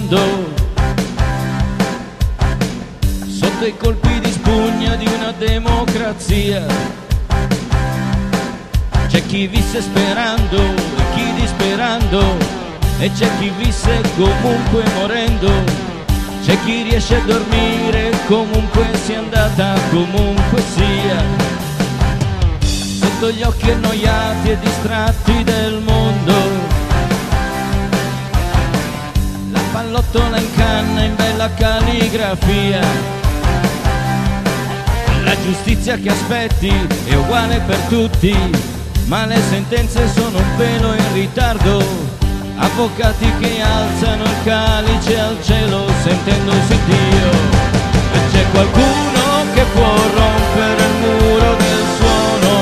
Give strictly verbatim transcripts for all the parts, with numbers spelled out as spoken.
mondo, sotto i colpi di spugna di una democrazia. C'è chi visse sperando e chi disperando, e c'è chi visse comunque morendo. C'è chi riesce a dormire comunque sia andata, comunque sia. Sotto gli occhi annoiati e distratti del mondo, la pallottola in canna in bella calligrafia. La giustizia che aspetti è uguale per tutti, ma le sentenze sono un pelo in ritardo. Avvocati che alzano il calice al cielo sentendosi Dio. E c'è qualcuno che può rompere il muro del suono,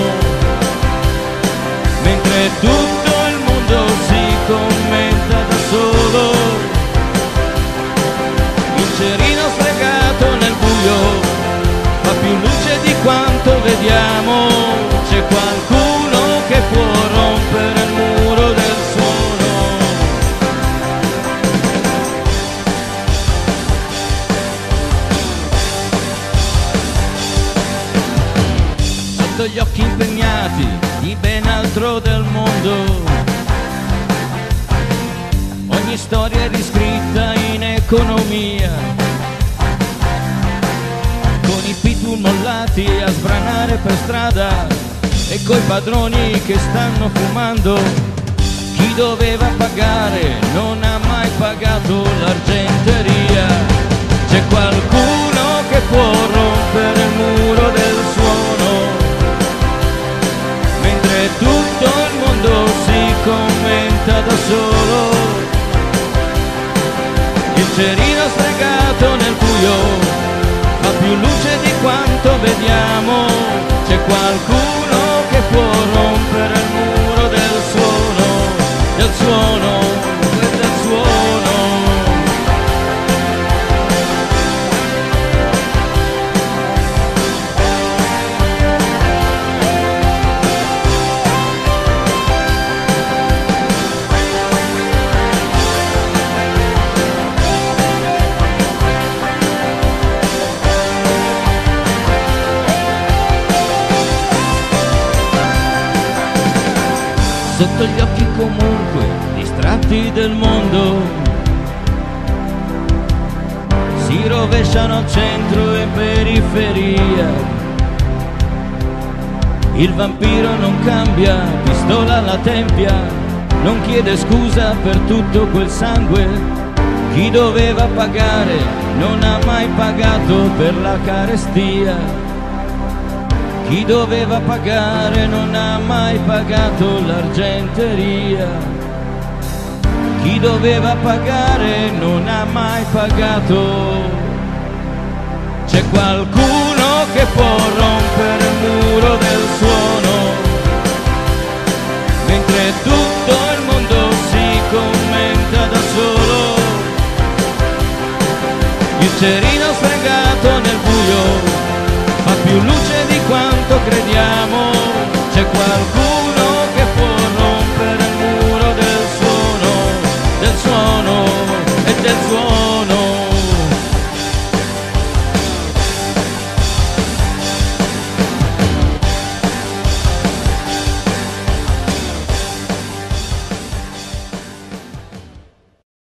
mentre tutto il mondo si commenta da solo. Il cerino stregato nel buio fa più luce di quanto vediamo. C'è qualcuno che può rompere il muro del suono. Sotto gli occhi impegnati di ben altro del mondo, ogni storia è riscritta in economia, con i pitbull mollati a sbranare per strada e coi padroni che stanno fumando. Chi doveva pagare non ha mai pagato l'argenteria. C'è qualcuno che può rompere il muro del suono, mentre tutto il mondo si commenta da solo. Il cerino stregato nel buio fa più luce di quanto vediamo. C'è qualcuno che può rompere il muro del suono, del suono, del suono. Sotto gli occhi comunque distratti del mondo, si rovesciano centro e periferia. Il vampiro non cambia, pistola alla tempia, non chiede scusa per tutto quel sangue. Chi doveva pagare non ha mai pagato per la carestia. Chi doveva pagare non ha mai pagato l'argenteria. Chi doveva pagare non ha mai pagato. C'è qualcuno che può rompere il muro del suono, mentre tutto il mondo si commenta da solo. Il cerino stregato nel buio fa più luce